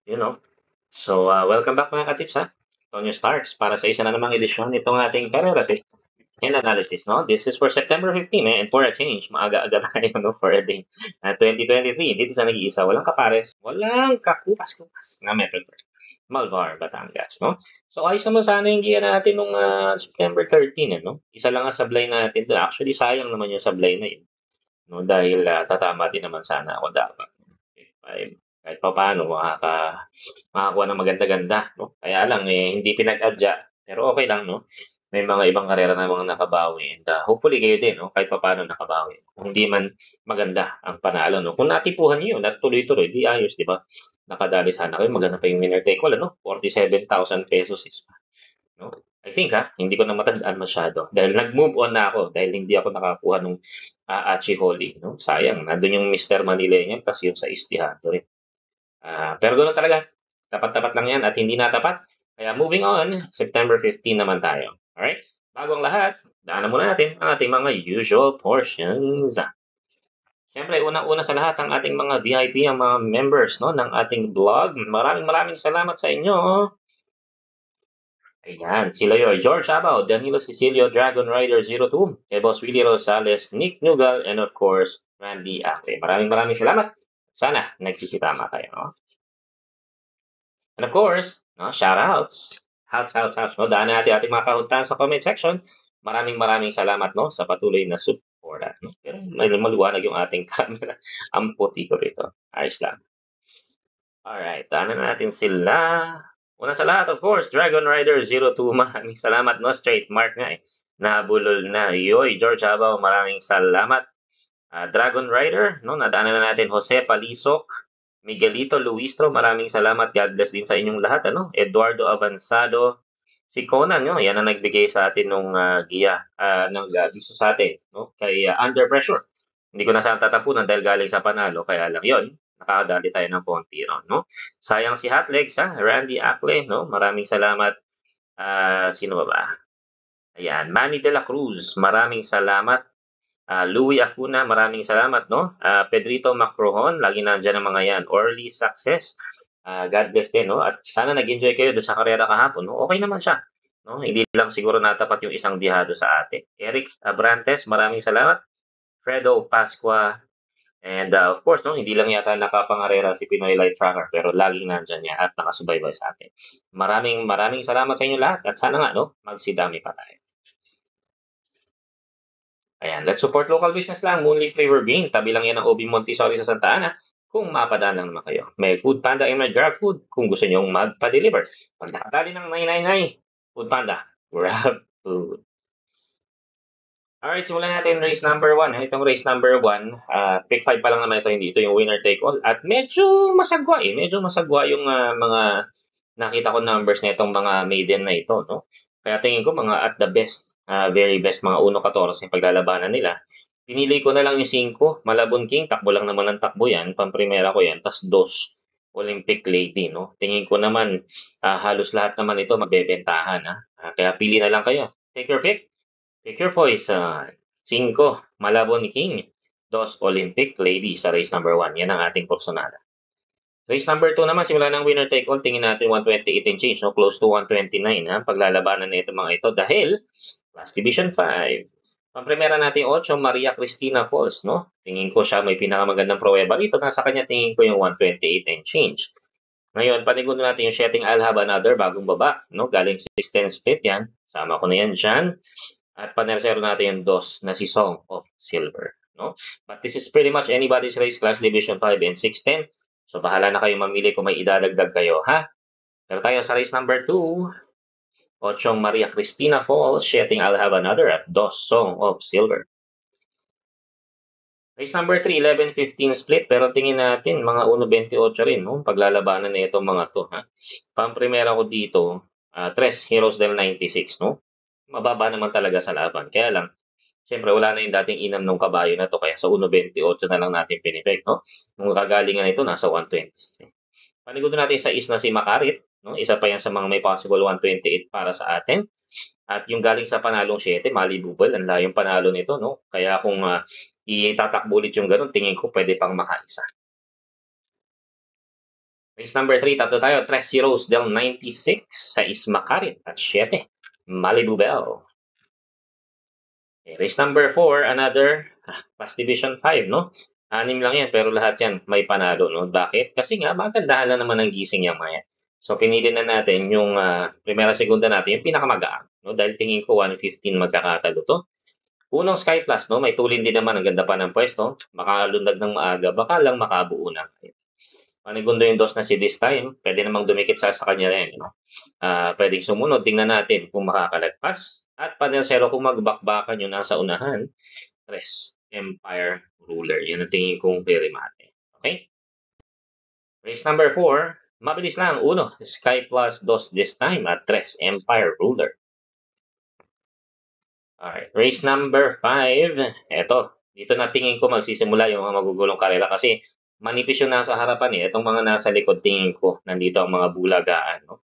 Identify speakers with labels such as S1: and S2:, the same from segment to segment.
S1: you know. So, welcome back mga katips ha. Tonyo Starks para sa isa na namang edisyon itong ating Karera Tips and Analysis, no? This is for September 15, and for a change, maaga-aga tayo, no, for a day. 2023, dito sa nag-iisa, walang kapares, walang kakupas-kupas na may prefer. Malvar, Batangas, no? So, ayos naman sana yung gear natin nung September 13, no? Isa lang ang sablay natin doon. Actually, sayang naman yung sablay na yun, no? Dahil tatama din naman sana ako dapat. Kahit pa paano makakuha ng maganda-ganda, no? Kaya lang, hindi pinag-adya, pero okay lang, no? May mga ibang karera na mga nakabawi, and hopefully kayo din, no? Kahit pa paano nakabawi. Kung hindi man maganda ang panalo, no? Kung natipuhan niyo yun at tuloy-tuloy, di ayos, di ba? Nakadali sana kayo, maganda pa yung winner take all, ano? 47,000 pesos is, no? I think hindi ko na matandaan masyado dahil nag-move on na ako dahil hindi ako nakakuha nung Achi Holy, no? Sayang, nandun yung Mr. Manileño tas yung sa Istihado rin. Pero gano'n talaga, tapat-tapat lang yan at hindi natapat. Kaya moving on, September 15 naman tayo. Alright? Bago ang lahat, daanan muna natin ang ating mga usual portions. Siyempre, unang-una sa lahat, ang ating mga VIP, ang mga members, no, ng ating vlog. Maraming salamat sa inyo. Ayan, sila yun. George Abaw, Danilo Cecilio, Dragon Rider 02, Boss Willie Rosales, Nick Nugal, and of course, Randy Ake. Maraming salamat. Sana nagsisitama tayo, no? And of course, no, shoutouts. Outs. No, daan natin ating mga kahuntahan sa comment section. Maraming salamat, no, sa patuloy na support. No? Pero may maliwanag yung ating camera. Ang puti ko rito. Ayos lang. Alright, daanan natin sila. Una sa lahat, of course, Dragon Rider 02. Maraming salamat, no? Straight mark nga eh. Nabulol na. Yoy, George Abaw, maraming salamat. Dragon Rider, no? Nadaanan na natin Jose Palisok, Miguelito Luistro, maraming salamat. God bless din sa inyong lahat, ano? Eduardo Avanzado, si Conan, no? Yan ang nagbigay sa atin nung giya ng gusto sa atin, no? Kay Under Pressure. Hindi ko na sana tatapunan dahil galing sa panalo, kaya lang yon. Nakakadali tayo ng konti ron, no? Sayang si Hotlegs, Randy Akle, no? Maraming salamat. Sino ba? Ayan, Manny De La Cruz, maraming salamat. Louie Acuna, maraming salamat, no? Pedrito Macrohon, lagi nandiyan ang mga yan. Orly Success, God bless din, no? At sana nag-enjoy kayo doon sa karera kahapon, no? Okay naman siya, no? Hindi lang siguro natapat yung isang dihado sa atin. Eric Abrantes, maraming salamat. Fredo Pasqua, and of course, no, hindi lang yata nakapangarera si Pinoy Light Tracker, pero laging nandyan niya at nakasubaybay sa atin. Maraming salamat sa inyo lahat at sana nga, no, magsidami pa tayo. Ayan, let's support local business lang. Moonlit Flavor Bean. Tabi lang yan ng OB Montessori sa Santa Ana. Kung mapadaan lang naman kayo. May Food Panda and may Grab Food kung gusto nyong magpa-deliver. Pag nakatali ng 999, Food Panda, Grab Food. Alright, simulan natin race number 1. Itong race number 1, pick 5 pa lang naman ito, hindi ito yung winner take all. At medyo masagwa Medyo masagwa yung mga nakita ko numbers na itong mga maiden na ito, no? Kaya tingin ko mga at the best, very best, mga 1-14 yung paglalabanan nila. Pinili ko na lang yung 5, Malabon King, takbo lang naman ng takbo yan, pamprimera ko yan, tas 2, Olympic Lady, no? Tingin ko naman, halos lahat naman ito magbebentahan, kaya pili na lang kayo. Take your pick. Pick your poison. 5, Malabon King. 2, Olympic Lady sa race number 1. Yan ang ating personada. Race number 2 naman, simula ng winner take all, tingin natin 128 and change, no? Close to 129, paglalabanan na ito mga ito dahil Class Division 5. Pamprimera natin 8, Maria Cristina Falls, no? Tingin ko siya may pinakamagandang pruweba dito. Nasa kanya tingin ko yung 128 and change. Ngayon, panigundo natin yung setting I'll Have Another, bagong baba, no? Galing 610 split yan. Sama ko na yan dyan. At panersero natin yung 2 na si Song of Silver, no? But this is pretty much anybody's race, Class Division 5 and 610. So, bahala na kayo mamili kung may idadagdag kayo, ha? Pero tayo sa race number 2, 8, Maria Cristina Falls, setting I'll Have Another at 2, Song of Silver. Race number 3, 11-15 split, pero tingin natin mga 1.28 rin, no? Paglalabanan na itong mga to, ha? Pamprimera ko dito, 3, Heroes del 96, no? Mababa naman talaga sa laban. Kaya lang, siyempre wala na yung dating inam ng kabayo na to, kaya sa 1.28 na lang natin pinipek, no? Nung kagalingan nito, nasa 120. Panigudo natin sa is na si Makarit, no? Isa pa yan sa mga may possible 128 para sa atin. At yung galing sa panalong 7, Malibubal, ang layong panalo nito, no? Kaya kung itatakbo ulit yung ganun, tingin ko pwede pang makaisa. Race number 3, tatlo tayo. 3 zeros del 96 sa Ismakarit at 7. Malibu Bell. Okay, race number 4, another Class Division 5, no? 6 lang yan, pero lahat yan may panalo, no? Bakit? Kasi nga, magandahan lang naman ang gising yung mga yan. So, pinili na natin yung primera, segunda natin, yung pinakamagaang, no? Dahil tingin ko 115 magkakatalo to. Unang Sky Plus, no? May tulin din naman, ang ganda pa ng pwesto. Makalundag ng maaga, baka lang makabuo na. Panigundo yung dos na si this time, pwede namang dumikit sa kanya rin, no? Pwedeng sumunod, tingnan natin kung makakalagpas. At panel zero kung magbakbakan yung nasa unahan, Tres Empire Ruler. Yan ang tingin kong remate. Okay? Race number 4, mabilis lang. 1, Sky Plus 2 this time at Tres Empire Ruler. Alright, race number 5. Eto, dito na tingin ko magsisimula yung mga magugulong karera kasi manipis yung nasa harapan eh. Itong mga nasa likod tingin ko, nandito ang mga bulagaan. No?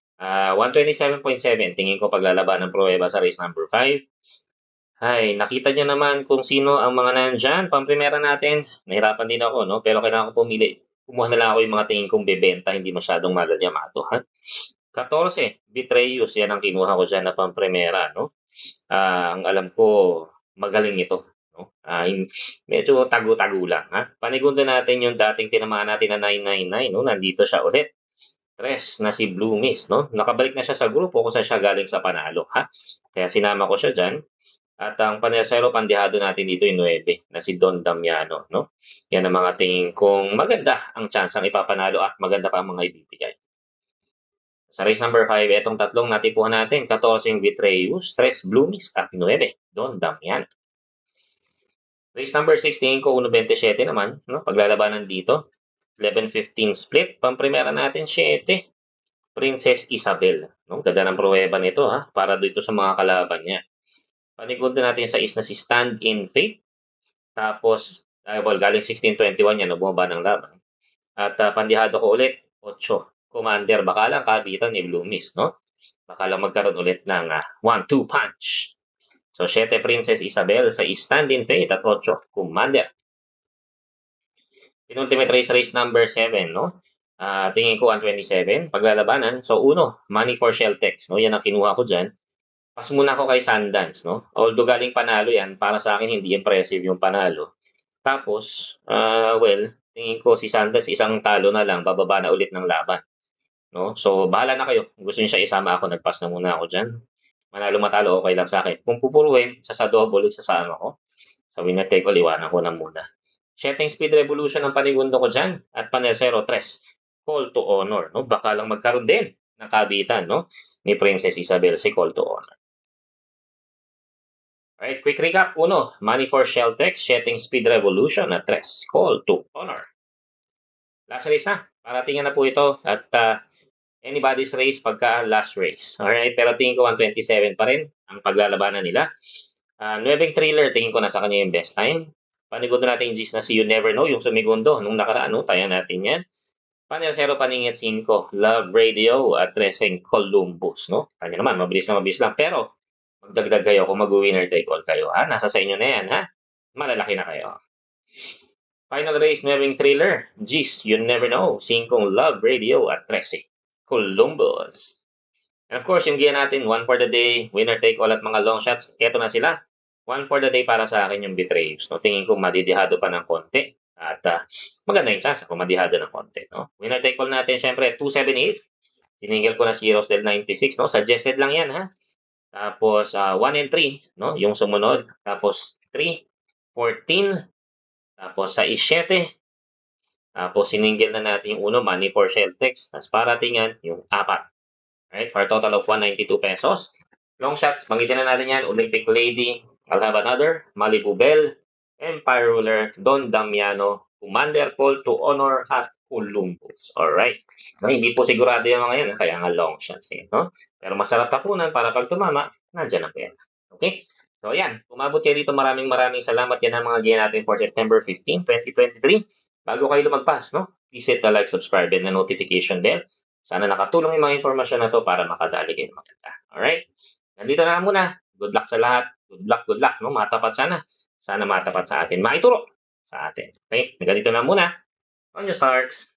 S1: 127.7, tingin ko paglalaban ng pruweba sa race number 5. Ay, nakita nyo naman kung sino ang mga nandyan. Pamprimera natin, nahirapan din ako, no? Pero kailangan ko pumili. Kumuha na lang ako yung mga tingin kong bebenta, hindi masyadong magalyamato, ha? 14, Betrayus, yan ang kinuha ko dyan na pamprimera, no? Ang alam ko, magaling ito, no? Medyo tago-tago lang, ha? Panigundo natin yung dating tinamaan natin na 999, no? Nandito siya ulit. Tres na si Blue Mist, no? Nakabalik na siya sa grupo kung saan siya galing sa panalo, ha? Kaya sinama ko siya dyan. At ang panersero pandihado natin dito yung 9 na si Don Damiano, no? Yan ang mga tingin kong maganda ang chance ang ipapanalo at maganda pa ang mga ibibigay. Sa race number 5, etong tatlong natipuhan natin, 14 Vitreus, 3 Bloomies at 9 Don Damiano. Race number 6, tingin ko 1.27 naman, no? Paglalabanan dito. 11-15 split, pamprimera natin 7. Princess Isabel, no? Ganda ng pruweba nito, ha? Para dito sa mga kalaban niya. Panigundo natin sa is na si Stand in Faith. Tapos, galing 1621 yan, bumaba ng laban. At pandihado ko ulit, 8. Commander, baka lang kabitan ni Blue Mist, no? Baka lang magkaroon ulit ng 1-2 punch. So, 7 Princess Isabel sa Stand in Faith at 8 Commander. Penultimate race number 7, no? Tingin ko 127, paglalabanan. So, 1, Money for Sheltex, no? Yan ang kinuha ko dyan. Pas muna ako kay Sundance, no? Although galing panalo yan, para sa akin hindi impressive yung panalo. Tapos, tingin ko si Sundance isang talo na lang, bababa na ulit ng laban. No? So, bahala na kayo. Kung gusto niyo siya isama ako, nagpas na muna ako dyan. Manalo matalo, okay lang sa akin. Kung pupuruin, sa double, sasama ko. Sa winner take all, iwanan ko na muna. Setting speed revolution ang panigundo ko dyan. At panel 03, call to honor. No? Baka lang magkaroon din ng kabitan, no? Ni Princess Isabel si call to honor. Alright, quick recap. 1, Money for Sheltex, Setting Speed Revolution at 3, Call to Honor. Last race na. Paratingan na po ito at anybody's race pagka last race. Alright, pero tingin ko 127 pa rin ang paglalabanan nila. 9 Thriller, tingin ko nasa kanya yung best time. Panigundo natin yung G's na si You Never Know, yung sumigundo. Nung nakaraan, tayo natin yan. Panel 0, Paningit 5, Love Radio at 13 Columbus, no? Kanya naman, mabilis lang. Pero, magdagdag kayo kung mag-winner take all kayo, ha? Nasa sa inyo na yan, ha? Malalaki na kayo. Final race, 9 Thriller, G's, You Never Know, 5 Love Radio at 13 Columbus. And of course, yung gear natin, 1 for the day, winner take all at mga long shots, eto na sila. 1 for the day para sa akin yung Betrayus, no? Tingin ko madidihado pa ng konti. At maganda yung chance kung madihado ng konti, no? Winner take all natin, syempre, 278. Siningil ko na si Heroes del 96, no? Suggested lang yan, ha? Tapos, 1 and 3, no? Yung sumunod. Tapos, 3, 14. Tapos, sa 7. Tapos, siningil na natin yung 1, Money for Sheltex. Tapos, paratingan yung 4. Alright, for a total of 192 pesos. Long shots, bangitin na natin yan. Olympic Lady, I'll have another. Malibu Bell, Empire Ruler, Don Damiano, Commander, Call to Honor, at Columbus. Alright. No, hindi po sigurado yung mga yan, kaya nga long shots eh, no? Pero masarap tapunan para pag tumama, nandyan ang pera. Okay? So, ayan. Umabot kayo dito. Maraming salamat. Yan ang mga gaya natin for September 15, 2023. Bago kayo lumagpas, no? Please hit the like, subscribe, and the notification bell. Sana nakatulong yung mga informasyon na to para makadali kayo maganda. Alright? Nandito na muna. Good luck sa lahat. Good luck, no? Matapat sana. Sana matapat sa atin. Maituro sa atin. Okay? Ganito na muna. On your starts.